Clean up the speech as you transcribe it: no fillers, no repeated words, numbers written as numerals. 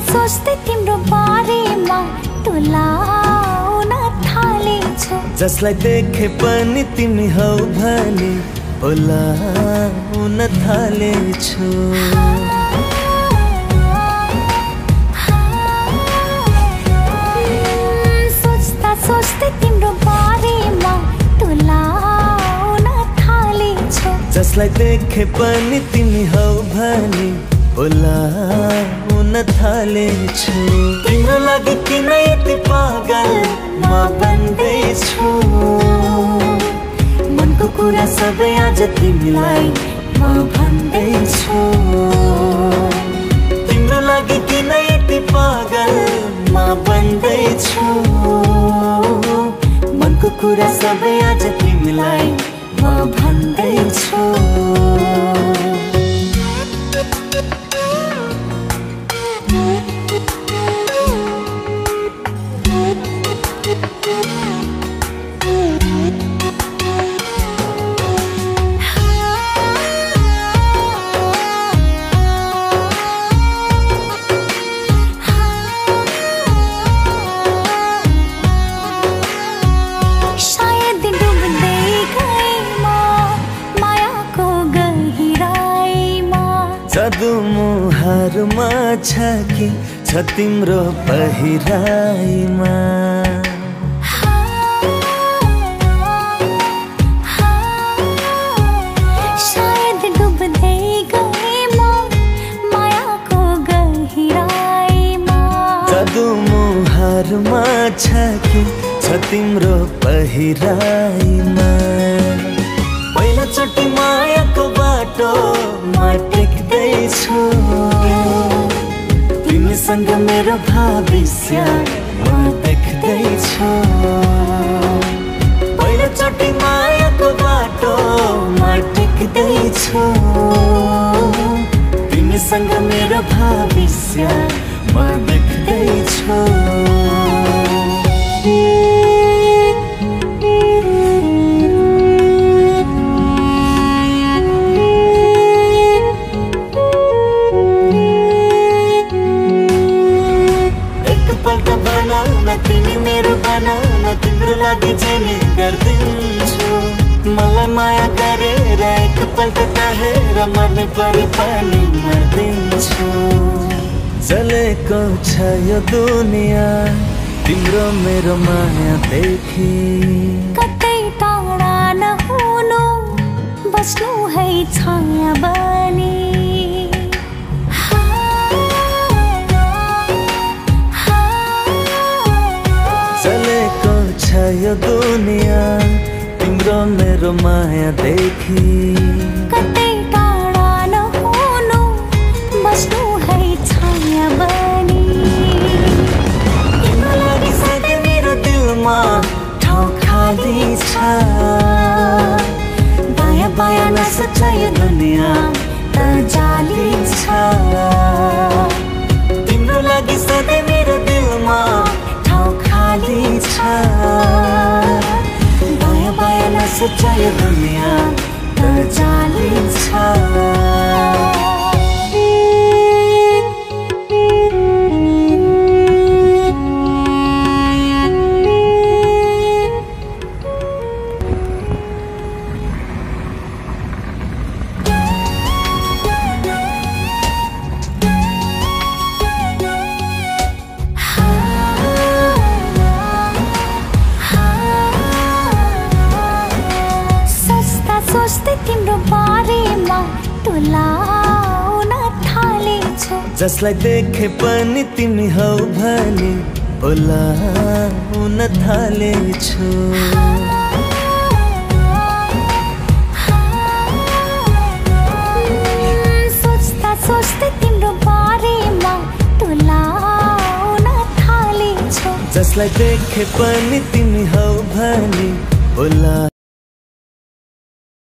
सोच्दै तिम्रो बारेमा टोलाउन थालेछु। जसलाई देखे पनि तिमी हौ भने बोलाउन थालेछु। सोच्दा सोच्दै तिम्रो बारेमा टोलाउन थालेछु। जसलाई देखे पनि तिमी हौ भने बोलाउन थालेछु। तिम्रो लागि किन यति पागल म बन्दैछु। मनको कुरा सबै आज तिमीलाई म भन्दैछु। तिम्रो लागि किन यति पागल म बन्दैछु। मनको कुरा सबै आज तिमीलाई म भन्दैछु। जादु मुहारमा छ कि छ तिम्रो पहिराइमा। सायद डुब्दै गए म मायाको गहिराइमा। जादु मुहारमा छ कि छ तिम्रो पहिराइमा। पहिलोचोटि मायाको बाटो म टेक्दैछु। तिमीसँग मेरो भविष्य म देख्दैछु। पहिलोचोटि मायाको बाटो म टेक्दैछु। तिमीसँग मेरो भविष्य म देख्दैछु। तिमी मेरो बनाउन तिम्रो लागि जेनी गर्दिन्छु। मलाई माया गरेर एकपल्ट चाहेर मन परि पनि मर्दिन्छु। जलेको छ यो दुनियाँ तिम्रो मेरो माया देखि। कतै टाढा नहुनु बस्नु है छाया बनी। चलेको छ यो दुनियाँ तिम्रो मेरो माया देखि। कतै टाढा नहुनु बस्नु है छाया बनी। तिम्रो लागि सधैँ मेरो दिलमा ठाउँ खाली छ। दायाँ बायाँ नसोच यो दुनियाँ त जाली छ। तिम्रो लागि सधैँ मेरो दिलमा खाली छ। बायाँ बायाँ नसोच यो दुनियाँ त जाली छ। सोच्दै तिम्रो बारेमा टोलाउन थालेछु। जसलाई देखे पनि तिमी हौ भने बोलाउन थालेछु। सोच्दा सोच्दै तिम्रो बारेमा टोलाउन थालेछु। जसलाई देखे पनि तिमी हौ भने बोला